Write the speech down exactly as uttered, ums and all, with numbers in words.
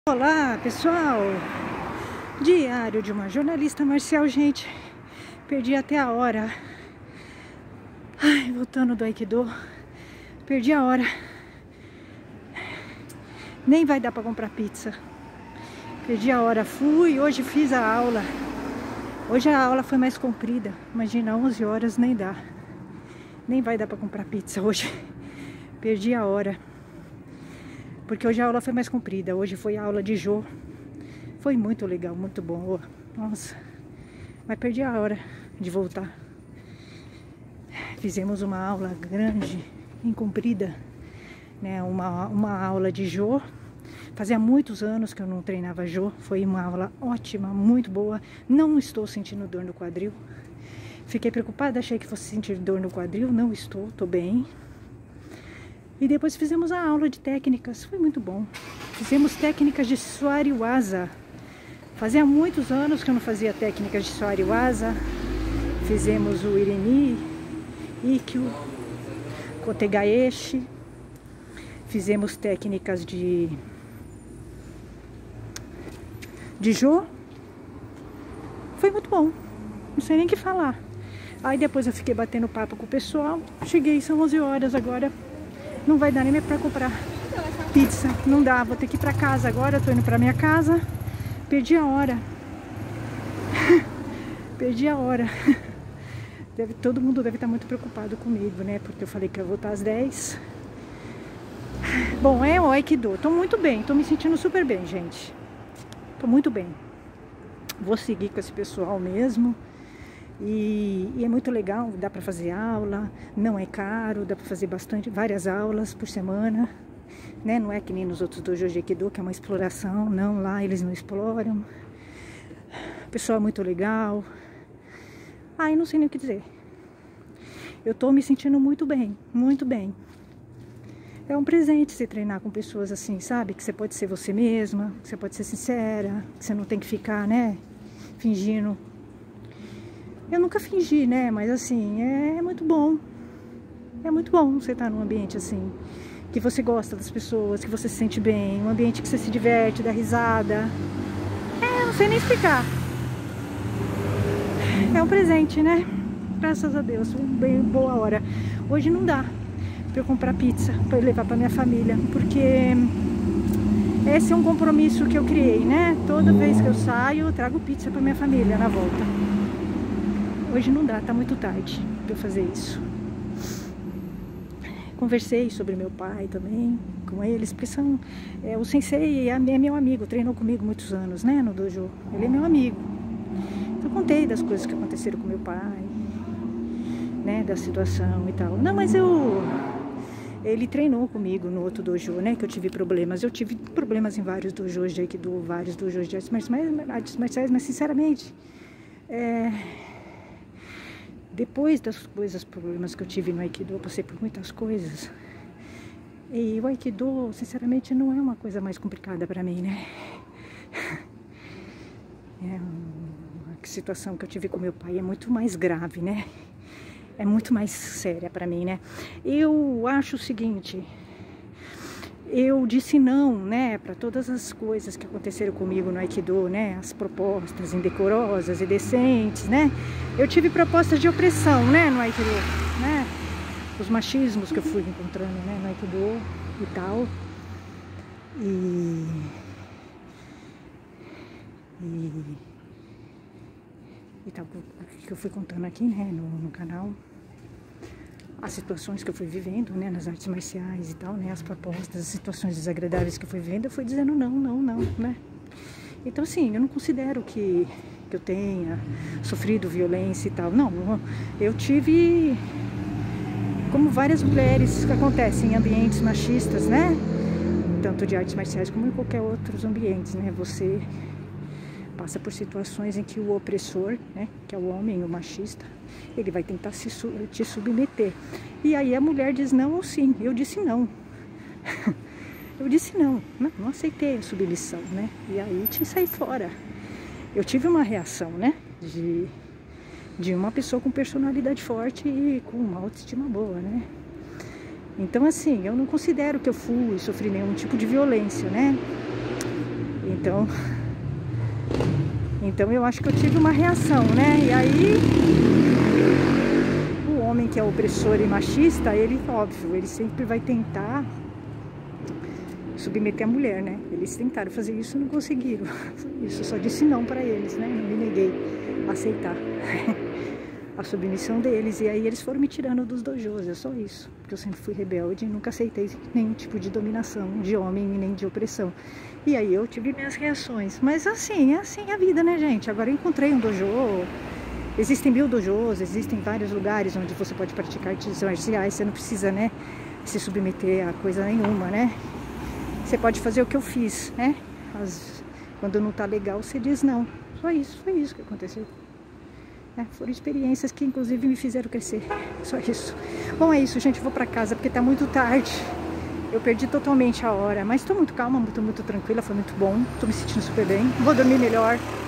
Olá pessoal, diário de uma jornalista marcial. Gente, perdi até a hora. Ai, voltando do Aikido, perdi a hora. Nem vai dar pra comprar pizza. Perdi a hora, fui, hoje fiz a aula. Hoje a aula foi mais comprida. Imagina, onze horas nem dá. Nem vai dar pra comprar pizza hoje. Perdi a hora. Porque hoje a aula foi mais comprida. Hoje foi a aula de Jô. Foi muito legal, muito bom. Nossa. Mas perdi a hora de voltar. Fizemos uma aula grande, bem comprida, né? Uma, uma aula de Jô. Fazia muitos anos que eu não treinava Jô. Foi uma aula ótima, muito boa. Não estou sentindo dor no quadril. Fiquei preocupada, achei que fosse sentir dor no quadril. Não estou, estou bem. E depois fizemos a aula de técnicas, foi muito bom. Fizemos técnicas de Suariwaza. Fazia muitos anos que eu não fazia técnicas de Suariwaza. Fizemos o Irimi, Ikkyo, Kotegaeshi. Fizemos técnicas de de Jô. Foi muito bom, não sei nem o que falar. Aí depois eu fiquei batendo papo com o pessoal. Cheguei, são onze horas agora. Não vai dar nem pra comprar pizza. Não dá, vou ter que ir pra casa agora. Eu tô indo pra minha casa. Perdi a hora. Perdi a hora. Deve, todo mundo deve estar muito preocupado comigo, né? Porque eu falei que eu ia voltar às dez. Bom, é o Aikido. Tô muito bem, tô me sentindo super bem, gente. Tô muito bem. Vou seguir com esse pessoal mesmo. E, e é muito legal, dá para fazer aula, não é caro, dá para fazer bastante, várias aulas por semana, né? Não é que nem nos outros dojos de Aikido, que é uma exploração, não, lá eles não exploram. O pessoal é muito legal. Ai, não sei nem o que dizer. Eu tô me sentindo muito bem, muito bem. É um presente se treinar com pessoas assim, sabe? Que você pode ser você mesma, que você pode ser sincera, que você não tem que ficar, né, fingindo. Eu nunca fingi, né? Mas assim, é, é muito bom. É muito bom você estar num ambiente assim, que você gosta das pessoas, que você se sente bem, um ambiente que você se diverte, dá risada. É, não sei nem explicar. É um presente, né? Graças a Deus, uma bem boa hora. Hoje não dá pra eu comprar pizza, pra eu levar pra minha família, porque esse é um compromisso que eu criei, né? Toda vez que eu saio, eu trago pizza pra minha família na volta. Hoje não dá, tá muito tarde pra eu fazer isso. Conversei sobre meu pai também, com eles, porque são, é, o sensei é, é meu amigo, treinou comigo muitos anos, né, no dojo. Ele é meu amigo. Então, eu contei das coisas que aconteceram com meu pai, né, da situação e tal. Não, mas eu... Ele treinou comigo no outro dojo, né, que eu tive problemas. Eu tive problemas em vários dojos de Aikido, vários dojos de artes marciais, artes marciais, mas sinceramente... É... Depois das coisas, problemas que eu tive no Aikido, eu passei por muitas coisas. E o Aikido, sinceramente, não é uma coisa mais complicada para mim, né? É uma situação que eu tive com meu pai é muito mais grave, né? É muito mais séria para mim, né? Eu acho o seguinte... Eu disse não, né, para todas as coisas que aconteceram comigo no Aikido, né, as propostas indecorosas, indecentes, né. Eu tive propostas de opressão, né, no Aikido, né, os machismos que eu fui encontrando, né, no Aikido e tal. E... E... E tal, que eu fui contando aqui, né, no, no canal. As situações que eu fui vivendo, né, nas artes marciais e tal, né, as propostas, as situações desagradáveis que eu fui vivendo, eu fui dizendo não, não, não, né. Então, assim, eu não considero que, que eu tenha sofrido violência e tal, não. Eu tive, como várias mulheres que acontecem em ambientes machistas, né, tanto de artes marciais como em qualquer outros ambientes, né, você passa por situações em que o opressor, né, que é o homem, o machista, ele vai tentar se, te submeter. E aí a mulher diz não ou sim. Eu disse não. Eu disse não. Não, não aceitei a submissão, né? E aí te saí fora. Eu tive uma reação, né? De, de uma pessoa com personalidade forte e com uma autoestima boa, né? Então, assim, eu não considero que eu fui sofri nenhum tipo de violência, né? Então, então eu acho que eu tive uma reação, né? E aí, o homem que é opressor e machista, ele, óbvio, ele sempre vai tentar submeter a mulher, né? Eles tentaram fazer isso e não conseguiram. Isso, eu só disse não para eles, né? Não me neguei a aceitar a submissão deles. E aí eles foram me tirando dos dojos, é só isso. Porque eu sempre fui rebelde e nunca aceitei nenhum tipo de dominação de homem nem de opressão. E aí eu tive minhas reações. Mas assim, é assim a vida, né, gente? Agora eu encontrei um dojo. Existem mil dojos, existem vários lugares onde você pode praticar artes marciais. Você não precisa, né, se submeter a coisa nenhuma, né? Você pode fazer o que eu fiz, né? As, quando não tá legal, você diz não. Só isso, foi isso que aconteceu. É, foram experiências que, inclusive, me fizeram crescer. Só isso. Bom, é isso, gente. Eu vou pra casa porque tá muito tarde. Eu perdi totalmente a hora. Mas tô muito calma, tô muito tranquila. Foi muito bom. Tô me sentindo super bem. Vou dormir melhor.